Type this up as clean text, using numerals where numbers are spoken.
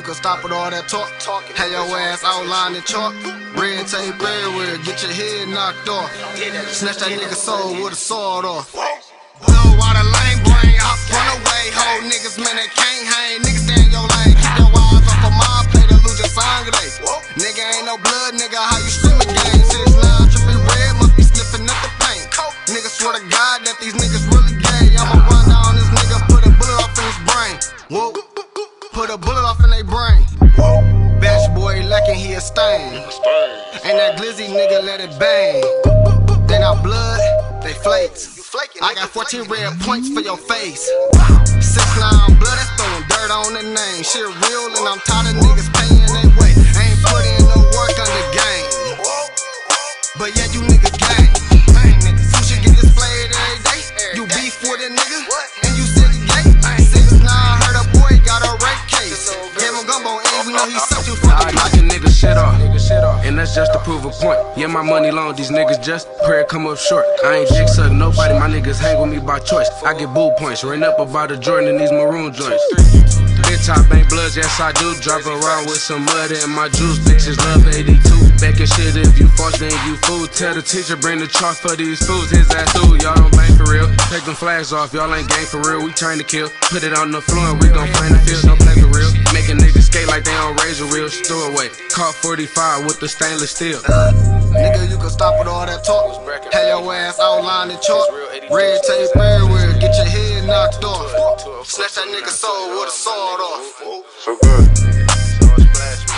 can stop with all that talk. Have your ass outlined in chalk. Red tape everywhere, get your head knocked off. Snatch that nigga soul with a sword off. Blow out a lane brain, hop run away. Whole niggas, man, they can't hang. Niggas stay in your lane, keep your eyes off of my plate and lose your sangre. Nigga ain't no blood, nigga, how you stream a game? 6IXNINE trippin' red, must be sniffing at the paint. Niggas swear to God that these niggas really gay. I'ma run down this nigga, put a bullet off in his brain. Whoa, put a bullet off in their brain. Bash boy lacking, he a stain. And that glizzy nigga let it bang. They not blood, they flakes. I got 14 red points for your face. 6IXNINE blood, that's throwing dirt on the name. Shit real and I'm tired of niggas paying their way. Ain't put in no work on the game, but yeah, you niggas gang. You should get displayed every day. You beef with a nigga, and you city gay. 6IXNINE heard a boy got a rape case. Gave him gumbo and we know he sucked you for the knock a nigga shit off, and that's just to prove a point. Yeah, my money long, these niggas just prayer come up short. I ain't dick sucking nobody, my niggas hang with me by choice. I get boo points, ran up about a Jordan in these maroon joints. Big top ain't bloods, yes I do. Drop around with some mud in my juice. Bitches love 82. Back and shit, if you false, then you fool. Tell the teacher, bring the chalk for these fools. His ass through, y'all don't bang for real. Take them flags off, y'all ain't gang for real. We trying to kill, put it on the floor and we gon' flame the field. Don't play for real. Making niggas skate like they on razor wheels. Throw away, caught 45 with the stainless steel. Nigga, you can stop with all that talk. Have your ass outlined in chalk. Red tape everywhere, get your head knocked off. Snatch that nigga soul with a sword off. So good.